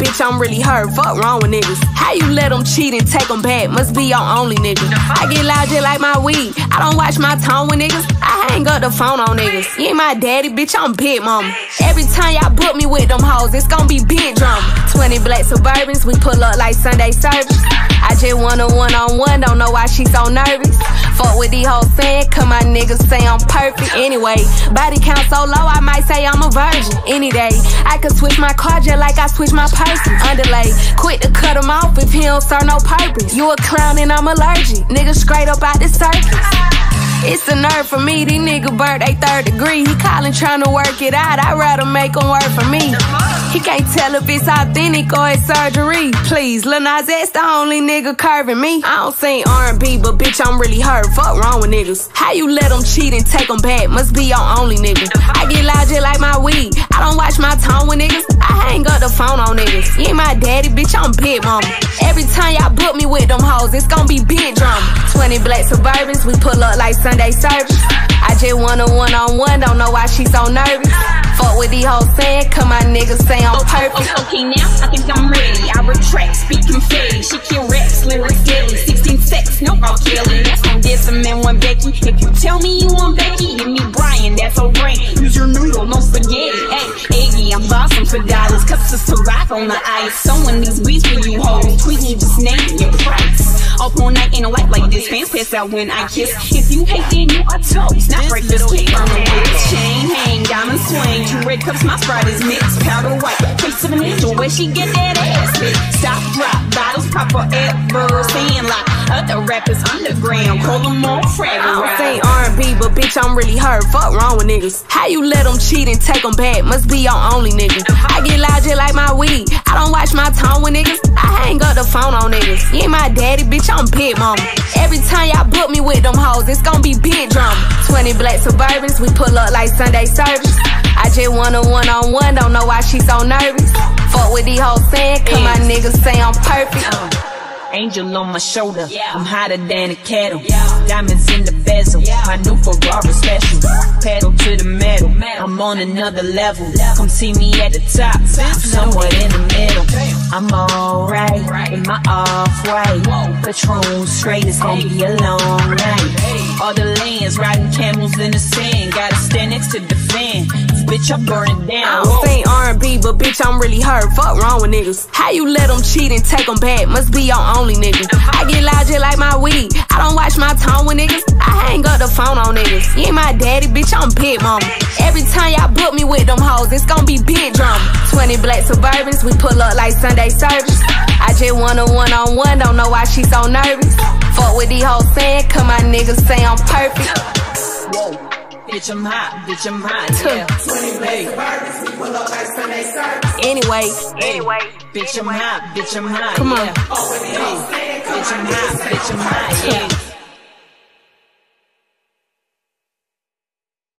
bitch, I'm really hurt. Fuck wrong with niggas. How you let them cheat and take them back? Must be your only nigga. I get loud just like my weed. I don't watch my tone with niggas. I hang up the phone on niggas. You ain't my daddy, bitch, I'm big mama. Every time y'all book me with them hoes, it's gon' be big drama. 20 black Suburbans, we pull up like Sunday service. I just want a one-on-one, don't know why she so nervous. Fuck with these hoes saying, cause my niggas say I'm perfect. Anyway, body count so low, I might say I'm a virgin. Any day, I could switch my car just like I switch my person. Underlay, quick to cut him off if he don't serve no purpose. You a clown and I'm allergic, nigga straight up out the circus. It's a nerve for me, these niggas burnt they 3rd degree. He callin' tryna work it out, I'd rather make him work for me. He can't tell if it's authentic or it's surgery. Please, Lil Nas X the only nigga curving me. I don't sing R&B, but bitch, I'm really hurt. Fuck wrong with niggas. How you let them cheat and take them back? Must be your only nigga. I get loud just like my weed. I don't watch my tone with niggas. I hang up the phone on niggas. You ain't my daddy, bitch, I'm big mama. Every time y'all book me with them hoes, it's gon' be big drama. 20 black Suburbans, we pull up like Sunday service. I just want a one-on-one, don't know why she so nervous. Fuck with these hoes saying, cause my niggas say I'm perfect. Okay, now I think I'm ready. I retract, speaking fade. She can raps, lyrics daily. 16 sex, no all killing. That's on this and then one Becky. If you tell me you want Becky, give me Brian, that's a ring. Use your noodle, no spaghetti. Hey, Iggy, I'm bossing for dollars. Cusses to rock on the ice. Sewing these beats for you hoes. Tweet me, just name your price. Up all night, ain't no life like this. Fans pass out when I kiss. If you hate, then you are toast. Not breakfast cake on the wrist. Chain hang, diamond swing. 2 red cups, my Sprite is mixed. Powder white, face of an angel. Where she get that ass fit? Stop, drop, bottles pop forever. Saying like other rappers underground. Call them all fragile. I don't sing R&B, but bitch, I'm really hurt. Fuck wrong with niggas. How you let them cheat and take them back? Must be your only nigga. I get loud just like my weed. I don't watch my tone with niggas. I hang up the phone on niggas. You ain't my daddy, bitch, I'm big mama. Every time y'all book me with them hoes, it's gon' be big drama. 20 black Suburbans, we pull up like Sunday service. I just want a one-on-one, don't know why she so nervous. Fuck with these hoes saying, cause my niggas say I'm perfect. Angel on my shoulder, I'm hotter than a kettle. Diamonds in the bezel, my new Ferrari special. Pedal to the metal, I'm on another level. Come see me at the top, somewhere in the middle. I'm alright, in my off-white. Patron straight, it's gonna be a long night. All the lanes, riding camels in the sand. Gotta stand next to the fan, bitch, I'm burning down. I don't sing R&B, but bitch, I'm really hurt. Fuck wrong with niggas. How you let them cheat and take them back? Must be your only nigga. I get loud just like my weed. I don't watch my tone with niggas. I hang up the phone on niggas. You ain't my daddy, bitch, I'm big mama. Every time y'all book me with them hoes, it's gon' be big drama. 20 black Suburbans, we pull up like Sunday service. I just want a one-on-one, don't know why she so nervous. Fuck with these hoes saying, cause my niggas say I'm perfect. Whoa. Bitch, I'm hot, yeah. 20 black Suburbans, we pull up like Sunday service. Anyway, bitch, I'm hot, come on. Bitch, I'm hot, yeah.